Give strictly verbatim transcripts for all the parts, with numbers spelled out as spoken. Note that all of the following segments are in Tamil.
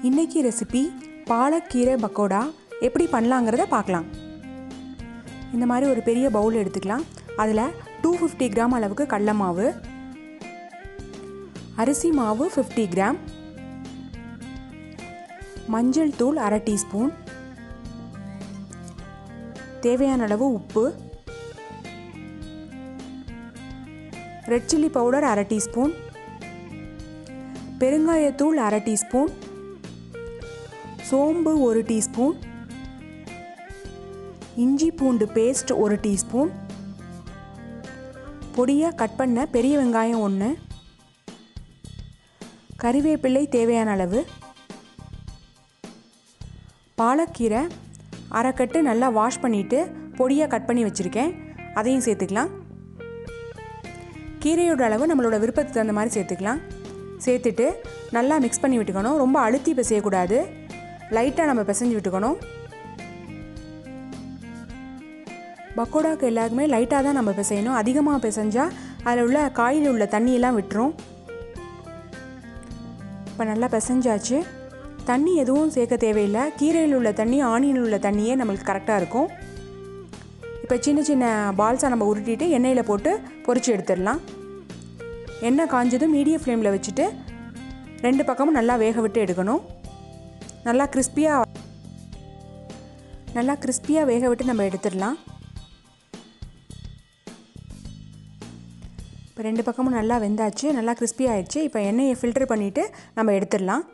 இன்றைக்கி ரெசிபி பாலக்கீரை பக்கோடா எப்படி பண்ணலாங்கிறத பார்க்கலாம். இந்த மாதிரி ஒரு பெரிய பவுல் எடுத்துக்கலாம். அதில் டூ ஃபிஃப்டி கிராம் அளவுக்கு கடலை மாவு, அரிசி மாவு ஃபிஃப்டி கிராம், மஞ்சள் தூள் அரை டீஸ்பூன், தேவையான அளவு உப்பு, ரெட் சில்லி பவுடர் அரை டீஸ்பூன், பெருங்காயத்தூள் அரை டீஸ்பூன், சோம்பு ஒரு டீஸ்பூன், இஞ்சி பூண்டு பேஸ்ட் ஒரு டீஸ்பூன், பொடியாக கட் பண்ண பெரிய வெங்காயம் ஒன்று, கறிவேப்பிலை தேவையான அளவு, பாலக்கீரை அரைக்கட்டு நல்லா வாஷ் பண்ணிவிட்டு பொடியாக கட் பண்ணி வச்சுருக்கேன், அதையும் சேர்த்துக்கலாம். கீரையோட அளவு நம்மளோட விருப்பத்துக்கு தகுந்த மாதிரி சேர்த்துக்கலாம். சேர்த்துட்டு நல்லா மிக்ஸ் பண்ணி விட்டுக்கணும். ரொம்ப அழுத்தி பிசையக்கூடாது, லைட்டாக நம்ம பிசைஞ்சு விட்டுக்கணும். பக்கோடாக்கு எல்லாருக்குமே லைட்டாக தான் நம்ம பிசையணும். அதிகமாக பிசைஞ்சால் அதில் உள்ள காயில் உள்ள தண்ணியெல்லாம் விட்டுரும். இப்போ நல்லா பிசைஞ்சாச்சு. தண்ணி எதுவும் சேர்க்க தேவையில்லை. கீரையில் உள்ள தண்ணி, ஆனியனில் உள்ள தண்ணியே நம்மளுக்கு கரெக்டாக இருக்கும். இப்போ சின்ன சின்ன பால்ஸாக நம்ம உருட்டிட்டு எண்ணெயில் போட்டு பொரிச்சு எடுத்துடலாம். எண்ணெய் காஞ்சதும் மீடியம் ஃப்ளேமில் வச்சுட்டு ரெண்டு பக்கமும் நல்லா வேக விட்டு எடுக்கணும். நல்லா கிறிஸ்பியாக நல்லா கிறிஸ்பியாக வேக விட்டு நம்ம எடுத்துடலாம். இப்போ ரெண்டு பக்கமும் நல்லா வெந்தாச்சு, நல்லா கிறிஸ்பி ஆகிடுச்சு. இப்போ எண்ணெயை ஃபில்டர் பண்ணிவிட்டு நம்ம எடுத்துடலாம்.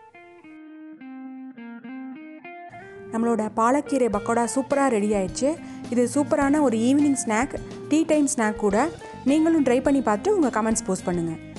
நம்மளோட பாலக்கீரை பக்கோடா சூப்பராக ரெடி ஆயிடுச்சு. இது சூப்பரான ஒரு evening snack, tea time snack கூட. நீங்களும் ட்ரை பண்ணி பார்த்துட்டு உங்கள் கமெண்ட்ஸ் போஸ்ட் பண்ணுங்கள்.